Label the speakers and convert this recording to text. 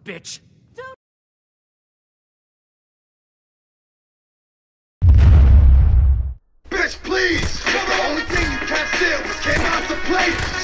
Speaker 1: bitch!
Speaker 2: Bitch, please! The only thing you can't steal came out to play.